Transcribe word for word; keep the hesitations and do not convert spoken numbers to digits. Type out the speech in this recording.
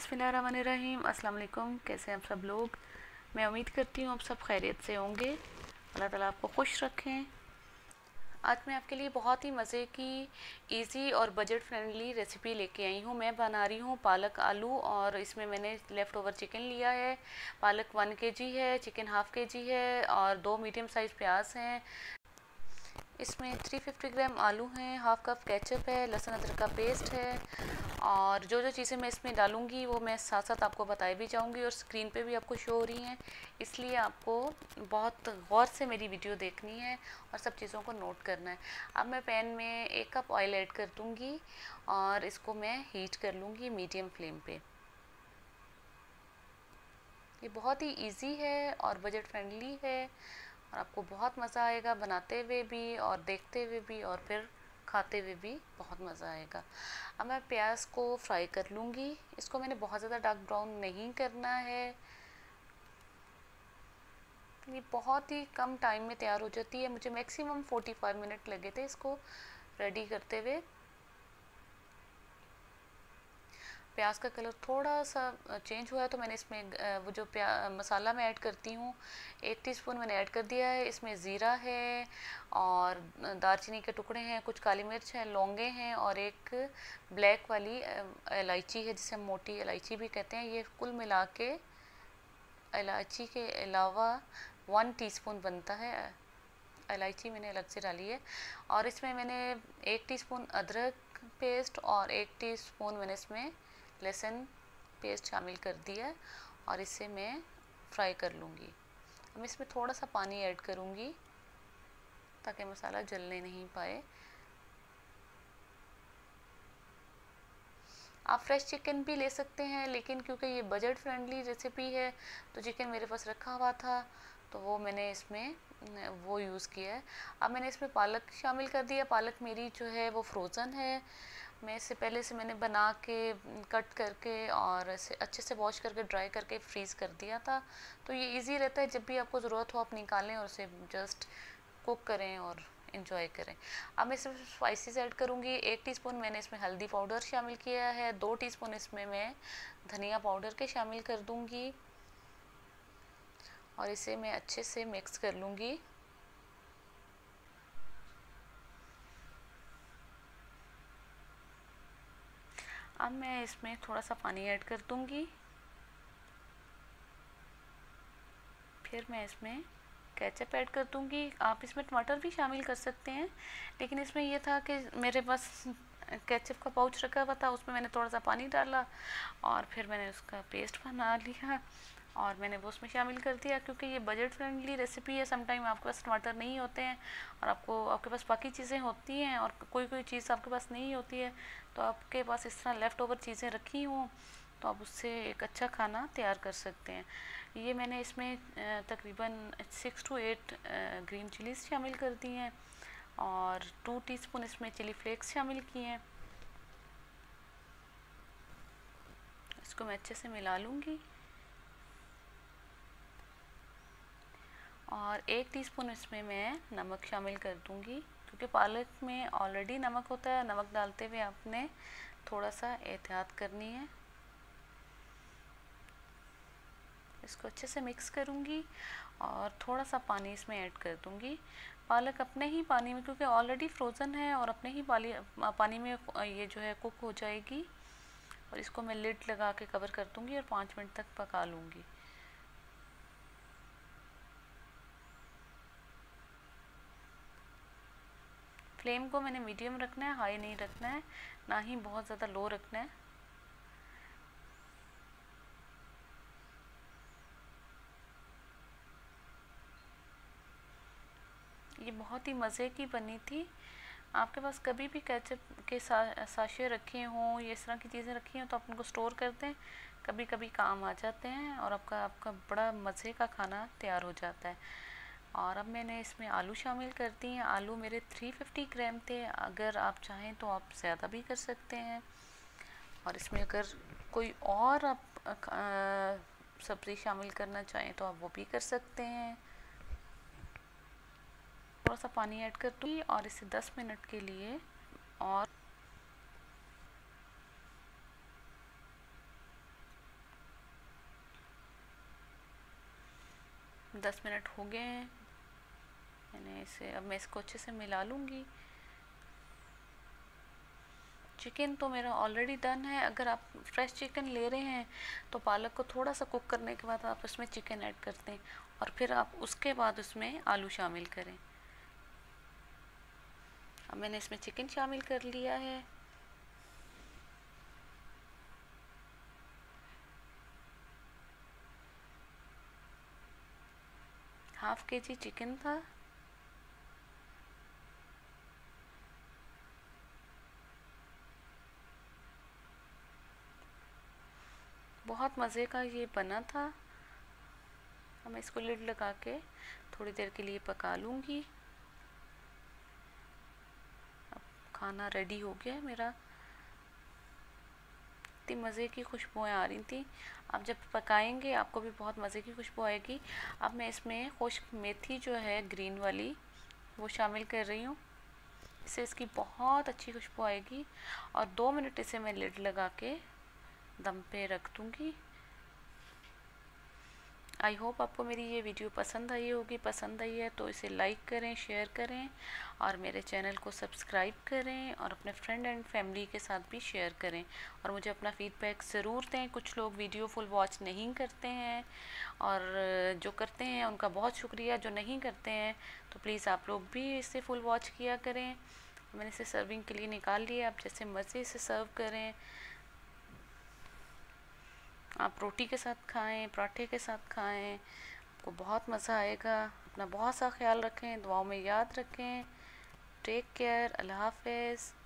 बिस्मिल्लाहिर्रहमानिर्रहीम। अस्सलाम वालेकुम। कैसे हैं आप सब लोग? मैं उम्मीद करती हूँ आप सब खैरियत से होंगे। अल्लाह ताला आपको खुश रखें। आज मैं आपके लिए बहुत ही मज़े की इजी और बजट फ्रेंडली रेसिपी लेके आई हूँ। मैं बना रही हूँ पालक आलू, और इसमें मैंने लेफ़्ट ओवर चिकन लिया है। पालक वन के जी है, चिकन हाफ़ के जी है, और दो मीडियम साइज़ प्याज हैं। इसमें तीन सौ पचास ग्राम आलू हैं, हाफ़ कप केचप है, लहसुन अदरक का पेस्ट है, और जो जो चीज़ें मैं इसमें डालूँगी वो मैं साथ साथ आपको बताई भी जाऊँगी, और स्क्रीन पे भी आपको शो हो रही हैं। इसलिए आपको बहुत गौर से मेरी वीडियो देखनी है और सब चीज़ों को नोट करना है। अब मैं पैन में एक कप ऑयल ऐड कर दूँगी और इसको मैं हीट कर लूँगी मीडियम फ्लेम पे। ये बहुत ही इजी है और बजट फ्रेंडली है, और आपको बहुत मज़ा आएगा बनाते हुए भी और देखते हुए भी, और फिर खाते हुए भी बहुत मज़ा आएगा। अब मैं प्याज को फ्राई कर लूँगी। इसको मैंने बहुत ज़्यादा डार्क ब्राउन नहीं करना है। ये बहुत ही कम टाइम में तैयार हो जाती है। मुझे मैक्सिमम पैंतालीस मिनट लगे थे इसको रेडी करते हुए। प्याज का कलर थोड़ा सा चेंज हुआ है तो मैंने इसमें वो जो प्या मसाला मैं ऐड करती हूँ, एक टीस्पून मैंने ऐड कर दिया है। इसमें ज़ीरा है और दालचीनी के टुकड़े हैं, कुछ काली मिर्च है, लौंगे हैं, और एक ब्लैक वाली इलायची है जिसे हम मोटी इलायची भी कहते हैं। ये कुल मिला के इलायची के अलावा वन टीस्पून बनता है। इलायची मैंने अलग से डाली है। और इसमें मैंने एक टीस्पून अदरक पेस्ट और एक टीस्पून मैंने इसमें लहसुन पेस्ट शामिल कर दिया है, और इसे मैं फ्राई कर लूँगी। मैं इसमें थोड़ा सा पानी ऐड करूँगी ताकि मसाला जलने नहीं पाए। आप फ्रेश चिकन भी ले सकते हैं, लेकिन क्योंकि ये बजट फ्रेंडली रेसिपी है तो चिकन मेरे पास रखा हुआ था तो वो मैंने इसमें वो यूज़ किया है। अब मैंने इसमें पालक शामिल कर दिया। पालक मेरी जो है वो फ्रोज़न है। मैं इससे पहले से मैंने बना के कट करके और इसे अच्छे से वॉश करके ड्राई करके फ्रीज़ कर दिया था, तो ये इजी रहता है। जब भी आपको ज़रूरत हो आप निकालें और उसे जस्ट कुक करें और इंजॉय करें। अब मैं इसमें स्पाइसेस ऐड करूँगी। एक टीस्पून मैंने इसमें हल्दी पाउडर शामिल किया है, दो टीस्पून इसमें मैं धनिया पाउडर के शामिल कर दूँगी, और इसे मैं अच्छे से मिक्स कर लूँगी। अब मैं इसमें थोड़ा सा पानी ऐड कर दूँगी। फिर मैं इसमें केचप ऐड कर दूँगी। आप इसमें टमाटर भी शामिल कर सकते हैं, लेकिन इसमें यह था कि मेरे पास केचप का पाउच रखा हुआ था, उसमें मैंने थोड़ा सा पानी डाला और फिर मैंने उसका पेस्ट बना लिया और मैंने वो उसमें शामिल कर दिया। क्योंकि ये बजट फ्रेंडली रेसिपी है, समटाइम आपके पास टमाटर नहीं होते हैं और आपको आपके पास बाकी चीज़ें होती हैं और कोई कोई चीज़ आपके पास नहीं होती है, तो आपके पास इस तरह लेफ़्ट ओवर चीज़ें रखी हों तो आप उससे एक अच्छा खाना तैयार कर सकते हैं। ये मैंने इसमें तकरीबन six to eight green chillies शामिल कर दी हैं और टू टीस्पून इसमें चिली फ्लेक्स शामिल किए हैं। इसको मैं अच्छे से मिला लूँगी और एक टीस्पून इसमें मैं नमक शामिल कर दूँगी, क्योंकि पालक में ऑलरेडी नमक होता है। नमक डालते हुए आपने थोड़ा सा एहतियात करनी है। इसको अच्छे से मिक्स करूँगी और थोड़ा सा पानी इसमें ऐड कर दूँगी। पालक अपने ही पानी में, क्योंकि ऑलरेडी फ्रोज़न है, और अपने ही पानी पानी में ये जो है कुक हो जाएगी। और इसको मैं लिड लगा के कवर कर दूँगी और पाँच मिनट तक पका लूँगी। फ्लेम को मैंने मीडियम रखना है, हाई नहीं रखना है, ना ही बहुत ज़्यादा लो रखना है। ये बहुत ही मज़े की बनी थी। आपके पास कभी भी केचप के सा, साशे रखे हों, ये इस तरह की चीज़ें रखी हों तो आप उनको स्टोर कर दें, कभी कभी काम आ जाते हैं और आपका आपका बड़ा मज़े का खाना तैयार हो जाता है। और अब मैंने इसमें आलू शामिल कर दिए हैं। आलू मेरे तीन सौ पचास ग्राम थे, अगर आप चाहें तो आप ज़्यादा भी कर सकते हैं। और इसमें अगर कोई और आप सब्ज़ी शामिल करना चाहें तो आप वो भी कर सकते हैं। थोड़ा सा पानी ऐड कर दूँगी और इसे दस मिनट के लिए और दस मिनट हो गए हैं मैंने इसे, अब मैं इसको अच्छे से मिला लूँगी। चिकन तो मेरा ऑलरेडी डन है। अगर आप फ्रेश चिकन ले रहे हैं तो पालक को थोड़ा सा कुक करने के बाद आप उसमें चिकन ऐड करते हैं और फिर आप उसके बाद उसमें आलू शामिल करें। अब मैंने इसमें चिकन शामिल कर लिया है। हाफ के जी चिकन था। बहुत मज़े का ये बना था। अब मैं इसको लिड लगा के थोड़ी देर के लिए पका लूँगी। अब खाना रेडी हो गया है मेरा। इतनी मज़े की खुशबुएँ आ रही थी। आप जब पकाएंगे आपको भी बहुत मज़े की खुशबू आएगी। अब मैं इसमें खुश्क मेथी जो है ग्रीन वाली वो शामिल कर रही हूँ। इससे इसकी बहुत अच्छी खुशबू आएगी और दो मिनट इसे मैं लिड लगा के दम पे रख दूँगी। आई होप आपको मेरी ये वीडियो पसंद आई होगी। पसंद आई है तो इसे लाइक करें, शेयर करें और मेरे चैनल को सब्सक्राइब करें और अपने फ्रेंड एंड फैमिली के साथ भी शेयर करें और मुझे अपना फीडबैक ज़रूर दें। कुछ लोग वीडियो फुल वॉच नहीं करते हैं और जो करते हैं उनका बहुत शुक्रिया। जो नहीं करते हैं तो प्लीज़ आप लोग भी इसे फुल वॉच किया करें। मैंने इसे सर्विंग के लिए निकाल लिया। आप जैसे मज़े से सर्व करें। आप रोटी के साथ खाएं, पराठे के साथ खाएं, आपको बहुत मज़ा आएगा। अपना बहुत सा ख्याल रखें, दुआओं में याद रखें। Take care. अल्लाह हाफ़िज़।